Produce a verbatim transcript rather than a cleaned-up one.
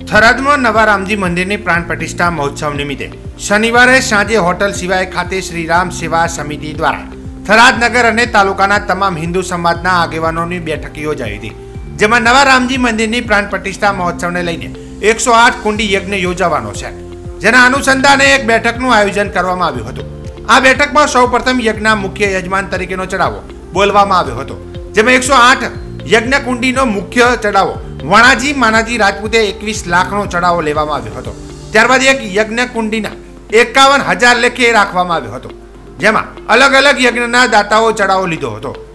થરાદમાં નવા રામજી મંદિરની પ્રાણ પ્રતિષ્ઠા મહોત્સવ નિમિત્તે શનિવારે સાંજે હોટલ સિવાય ખાતે શ્રી રામ સેવા સમિતિ દ્વારા થરાદ નગર અને તાલુકાના તમામ હિન્દુ સમાજના આગેવાનોની બેઠક યોજાઈ હતી, જેમાં નવા રામજી મંદિરની પ્રાણ પ્રતિષ્ઠા મહોત્સવને લઈને એકસો આઠ કુંડી યજ્ઞ યોજાવાનો છે, જેના અનુસંધાને એક બેઠકનું આયોજન કરવામાં આવ્યું હતું। આ બેઠકમાં સૌપ્રથમ યજ્ઞના મુખ્ય યજમાન તરીકેનો ચડાવો બોલવામાં આવ્યો હતો, જેમાં એકસો આઠ યજ્ઞ કુંડીનો મુખ્ય ચડાવો વણાજી માનાજી રાજપૂતે એકવીસ લાખનો ચડાવો લેવામાં આવ્યો હતો। ત્યારબાદ એક યજ્ઞ કુંડીના એકાવન હજાર લેખે રાખવામાં આવ્યો હતો, જેમાં અલગ અલગ યજ્ઞના દાતાઓ ચડાવો લીધો હતો।